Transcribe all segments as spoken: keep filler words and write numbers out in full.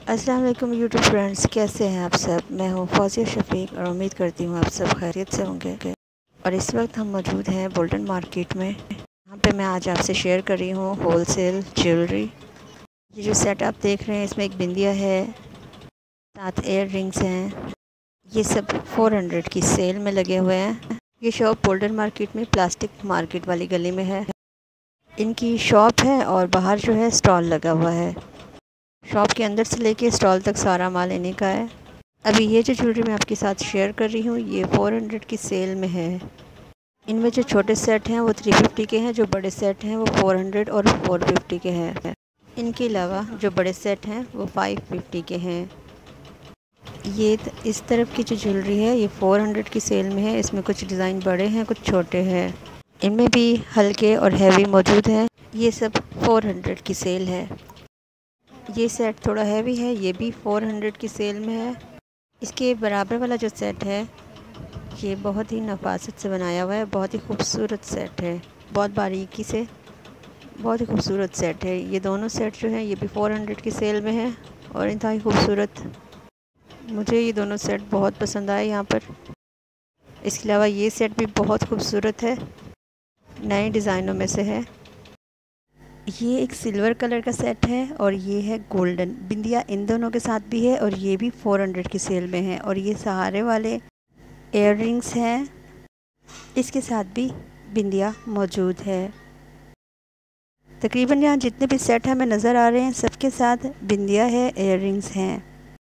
अस्सलाम वालेकुम YouTube friends, कैसे हैं आप सब। मैं हूं फौजिया शफीक और उम्मीद करती हूं आप सब खैरियत से होंगे। और इस वक्त हम मौजूद हैं बोल्टन मार्केट में। यहाँ पे मैं आज आपसे शेयर कर रही हूँ होल सेल ज्वेलरी। ये जो सेट आप देख रहे हैं इसमें एक बिंदिया है, सात एयर रिंग्स हैं। ये सब फोर हंड्रेड की सेल में लगे हुए हैं। ये शॉप बोल्टन मार्केट में प्लास्टिक मार्केट वाली गली में है। इनकी शॉप है और बाहर जो है स्टॉल लगा हुआ है। शॉप के अंदर से लेके स्टॉल तक सारा माल इन्हीं का है। अभी ये जो ज्वेलरी मैं आपके साथ शेयर कर रही हूँ ये फोर हंड्रेड की सेल में है। इनमें जो छोटे सेट हैं वो थ्री फिफ्टी के हैं, जो बड़े सेट हैं वो फोर हंड्रेड और फोर फिफ्टी के हैं। इनके अलावा जो बड़े सेट हैं वो फाइव फिफ्टी के हैं। ये इस तरफ की जो ज्वेलरी है ये फोर हंड्रेड की सेल में है। इसमें कुछ डिज़ाइन बड़े हैं, कुछ छोटे हैं। इनमें भी हल्के और हैवी मौजूद हैं। ये सब फोर हंड्रेड की सेल है। ये सेट थोड़ा हैवी है, ये भी फोर हंड्रेड की सेल में है। इसके बराबर वाला जो सेट है ये बहुत ही नफासत से बनाया हुआ है, बहुत ही खूबसूरत सेट है, बहुत बारीकी से, बहुत ही खूबसूरत सेट है। ये दोनों सेट जो हैं ये भी फोर हंड्रेड की सेल में है और इंतहाई खूबसूरत। मुझे ये दोनों सेट बहुत पसंद आए यहाँ पर। इसके अलावा ये सेट भी बहुत खूबसूरत है, नए डिज़ाइनों में से है। ये एक सिल्वर कलर का सेट है और ये है गोल्डन। बिंदिया इन दोनों के साथ भी है और ये भी फोर हंड्रेड की सेल में है। और ये सहारे वाले एयर रिंग्स हैं, इसके साथ भी बिंदिया मौजूद है। तकरीबन यहाँ जितने भी सेट हमें नज़र आ रहे हैं सबके साथ बिंदिया है, एयर रिंग्स हैं।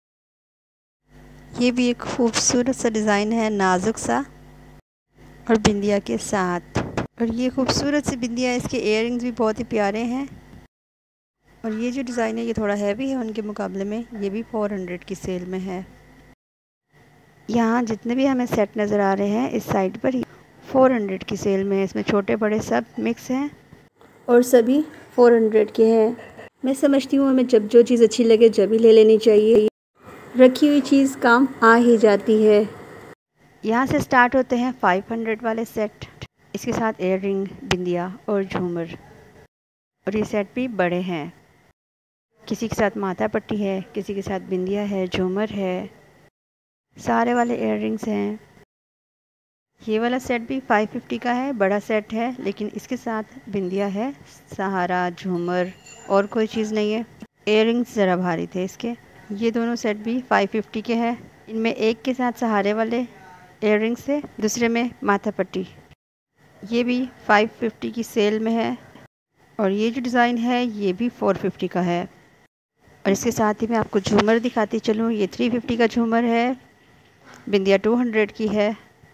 ये भी एक खूबसूरत सा डिज़ाइन है, नाजुक सा और बिंदिया के साथ। और ये खूबसूरत सी बिंदिया, इसके इयर रिंग्स भी बहुत ही प्यारे हैं। और ये जो डिज़ाइन है ये थोड़ा हैवी है उनके मुकाबले में, ये भी फोर हंड्रेड की सेल में है। यहाँ जितने भी हमें सेट नज़र आ रहे हैं इस साइड पर फोर हंड्रेड की सेल में है। इसमें छोटे बड़े सब मिक्स हैं और सभी फोर हंड्रेड के हैं। मैं समझती हूँ हमें जब जो चीज़ अच्छी लगे जब ही ले लेनी चाहिए। रखी हुई चीज़ काम आ ही जाती है। यहाँ से स्टार्ट होते हैं फाइव हंड्रेड वाले सेट, इसके साथ एयर रिंग, बिंदिया और झूमर। और ये सेट भी बड़े हैं, किसी के साथ माथा पट्टी है, किसी के साथ बिंदिया है, झूमर है, सारे वाले एयर रिंग्स हैं। ये वाला सेट भी फाइव फिफ्टी का है, बड़ा सेट है, लेकिन इसके साथ बिंदिया है, सहारा, झूमर और कोई चीज़ नहीं है। एयर रिंग्स ज़रा भारी थे इसके। ये दोनों सेट भी फाइव फिफ्टी के हैं। इनमें एक के साथ सहारे वाले एयर रिंग्स है, दूसरे में माथा पट्टी। ये भी फाइव फिफ्टी की सेल में है। और ये जो डिज़ाइन है ये भी फोर फिफ्टी का है। और इसके साथ ही मैं आपको झूमर दिखाती चलूँ। ये थ्री फिफ्टी का झूमर है, बिंदिया टू हंड्रेड की है।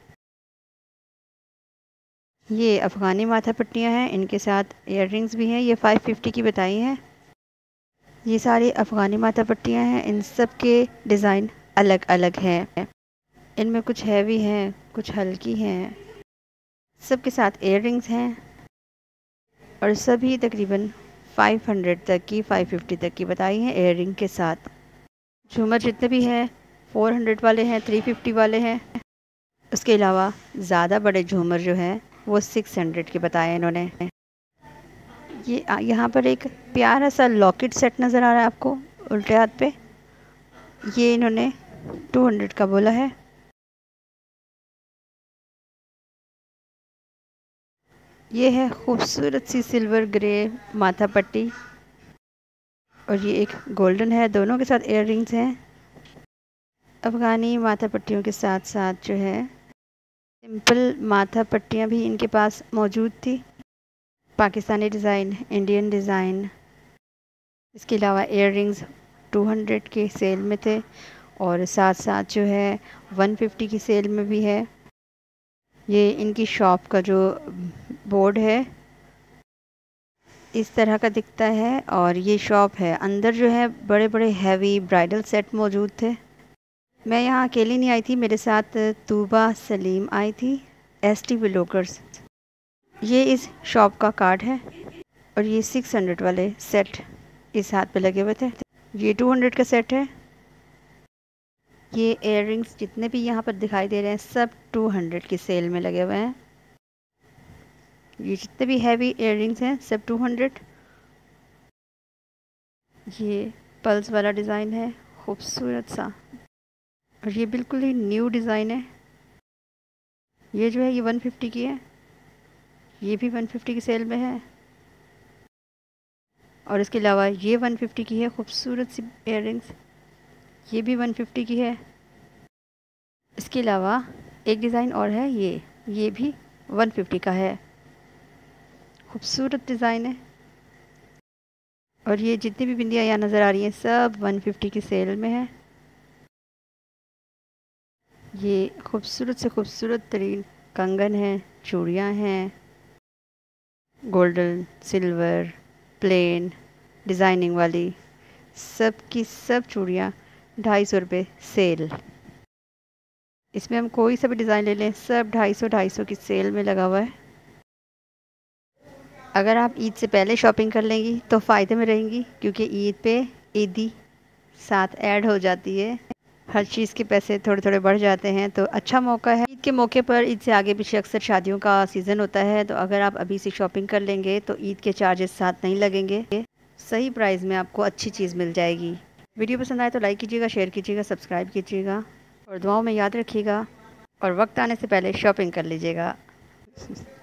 ये अफ़गानी माथा पट्टियाँ हैं, इनके साथ इयर रिंग्स भी हैं, ये फाइव फिफ्टी की बताई हैं। ये सारी अफ़गानी माथा पट्टियाँ हैं, इन सब के डिज़ाइन अलग अलग हैं। इनमें कुछ हैवी हैं, कुछ हल्की हैं, सब के साथ इयर रिंग्स हैं। और सभी तकरीबन फाइव हंड्रेड तक की, फाइव फिफ्टी तक की बताई हैं एयर रिंग के साथ। झूमर जितने भी हैं फोर हंड्रेड वाले हैं, थ्री फिफ्टी वाले हैं। उसके अलावा ज़्यादा बड़े झूमर जो हैं वो सिक्स हंड्रेड के बताए इन्होंने। ये यहाँ पर एक प्यारा सा लॉकेट सेट नज़र आ रहा है आपको उल्टे हाथ पे, ये इन्होंने टू हंड्रेड का बोला है। ये है खूबसूरत सी सिल्वर ग्रे माथा पट्टी और ये एक गोल्डन है, दोनों के साथ इयर रिंग्स हैं। अफ़गानी माथा पट्टियों के साथ साथ जो है सिंपल माथा पट्टियाँ भी इनके पास मौजूद थी। पाकिस्तानी डिज़ाइन, इंडियन डिज़ाइन, इसके अलावा इयर रिंग्स टू हंड्रेड के सेल में थे और साथ साथ जो है वन फिफ्टी की सेल में भी है। ये इनकी शॉप का जो बोर्ड है इस तरह का दिखता है और ये शॉप है। अंदर जो है बड़े बड़े हैवी ब्राइडल सेट मौजूद थे। मैं यहाँ अकेली नहीं आई थी, मेरे साथ तूबा सलीम आई थी, एस टी व्लॉगर्स। ये इस शॉप का कार्ड है और ये सिक्स हंड्रेड वाले सेट इस हाथ पे लगे हुए थे। ये टू हंड्रेड का सेट है। ये एयर रिंग्स जितने भी यहाँ पर दिखाई दे रहे हैं सब टू हंड्रेड की सेल में लगे हुए हैं। ये जितने भी हैवी एयर रिंग्स हैं सब टू हंड्रेड। ये पल्स वाला डिज़ाइन है, खूबसूरत सा। और ये बिल्कुल ही न्यू डिज़ाइन है। ये जो है ये वन फिफ्टी की है, ये भी वन फिफ्टी की सेल में है। और इसके अलावा ये वन फिफ्टी की है, खूबसूरत सी इयररिंग्स, ये भी वन फिफ्टी की है। इसके अलावा एक डिज़ाइन और है, ये ये भी वन फिफ्टी का है, खूबसूरत डिज़ाइन है। और ये जितनी भी बिंदियाँ यहाँ नज़र आ रही हैं सब वन फिफ्टी की सेल में है। ये खूबसूरत से खूबसूरत तरीन कंगन है, चूड़ियाँ हैं, गोल्डन, सिल्वर, प्लेन, डिज़ाइनिंग वाली, सब की सब चूड़ियाँ ढाई सौ रुपये सेल। इसमें हम कोई सा भी डिज़ाइन ले लें सब ढाई सौ ढाई सौ की सेल में लगा हुआ है। अगर आप ईद से पहले शॉपिंग कर लेंगी तो फ़ायदे में रहेंगी, क्योंकि ईद पे ईदी साथ ऐड हो जाती है, हर चीज़ के पैसे थोड़े थोड़े बढ़ जाते हैं। तो अच्छा मौका है। ईद के मौके पर, ईद से आगे पीछे अक्सर शादियों का सीज़न होता है, तो अगर आप अभी से शॉपिंग कर लेंगे तो ईद के चार्जेस साथ नहीं लगेंगे, सही प्राइस में आपको अच्छी चीज़ मिल जाएगी। वीडियो पसंद आए तो लाइक कीजिएगा, शेयर कीजिएगा, सब्सक्राइब कीजिएगा और दुआओं में याद रखिएगा। और वक्त आने से पहले शॉपिंग कर लीजिएगा।